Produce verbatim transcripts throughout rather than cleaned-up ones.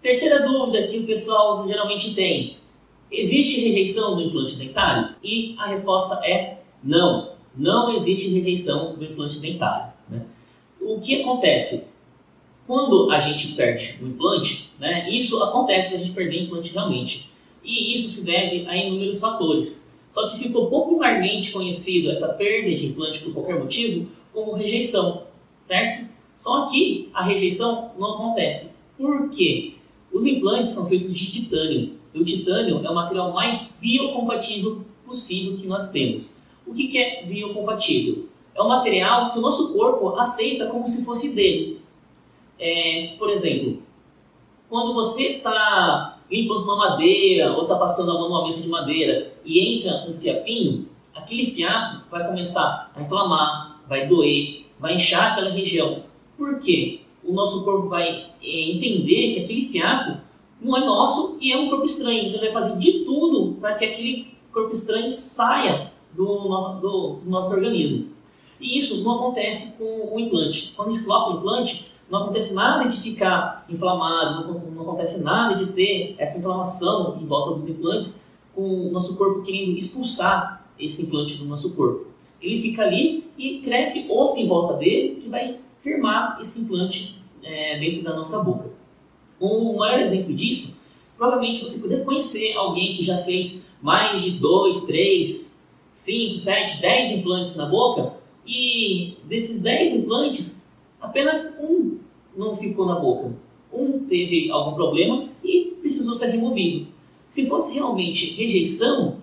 Terceira dúvida que o pessoal geralmente tem: existe rejeição do implante dentário? E a resposta é não, não existe rejeição do implante dentário, né? O que acontece? Quando a gente perde o implante, né, isso acontece da gente perder o implante realmente. E isso se deve a inúmeros fatores. Só que ficou popularmente conhecido essa perda de implante por qualquer motivo como rejeição, certo? Só que a rejeição não acontece. Por quê? Os implantes são feitos de titânio. E o titânio é o material mais biocompatível possível que nós temos. O que é biocompatível? É um material que o nosso corpo aceita como se fosse dele. É, por exemplo, quando você está limpando uma madeira ou está passando a mão numa mesa de madeira e entra um fiapinho, aquele fiapo vai começar a inflamar, vai doer, vai inchar aquela região. Por quê? O nosso corpo vai é, entender que aquele fiapo não é nosso e é um corpo estranho. Então ele vai fazer de tudo para que aquele corpo estranho saia do, do, do nosso organismo. E isso não acontece com o implante. Quando a gente coloca o implante, não acontece nada de ficar inflamado, não, não acontece nada de ter essa inflamação em volta dos implantes, com o nosso corpo querendo expulsar esse implante do nosso corpo. Ele fica ali e cresce osso em volta dele que vai firmar esse implante é, dentro da nossa boca. O maior exemplo disso, provavelmente você deve conhecer alguém que já fez mais de dois, três, cinco, sete, dez implantes na boca, e desses dez implantes, apenas um não ficou na boca. Um teve algum problema e precisou ser removido. Se fosse realmente rejeição,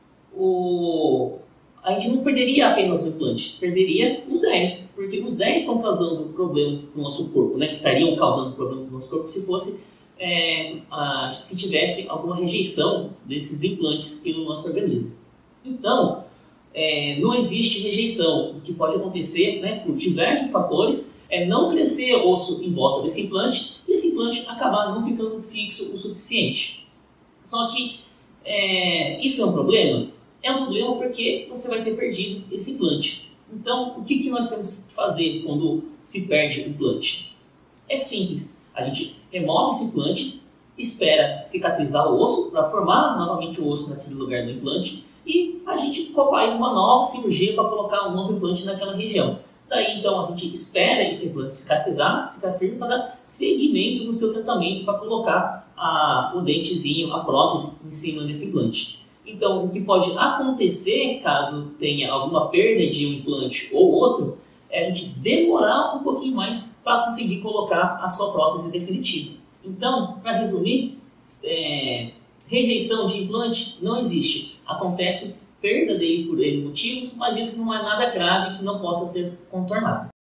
o... a gente não perderia apenas o implante, perderia os dez, porque os dez estão causando problemas no nosso corpo, né? Que estariam causando problemas no nosso corpo se fosse, é, a... se tivesse alguma rejeição desses implantes pelo nosso organismo. Então, é, não existe rejeição. O que pode acontecer, né, por diversos fatores, é não crescer osso em volta desse implante e esse implante acabar não ficando fixo o suficiente. Só que é, isso é um problema? É um problema porque você vai ter perdido esse implante. Então, o que, que nós temos que fazer quando se perde o implante? É simples. A gente remove esse implante, espera cicatrizar o osso para formar novamente o osso naquele lugar do implante e a gente faz uma nova cirurgia para colocar um novo implante naquela região. Daí, então, a gente espera esse implante cicatrizar, ficar firme para dar seguimento no seu tratamento para colocar a, o dentezinho, a prótese em cima desse implante. Então, o que pode acontecer caso tenha alguma perda de um implante ou outro, é a gente demorar um pouquinho mais para conseguir colocar a sua prótese definitiva. Então, para resumir, é, rejeição de implante não existe. Acontece perda dele por N motivos, mas isso não é nada grave que não possa ser contornado.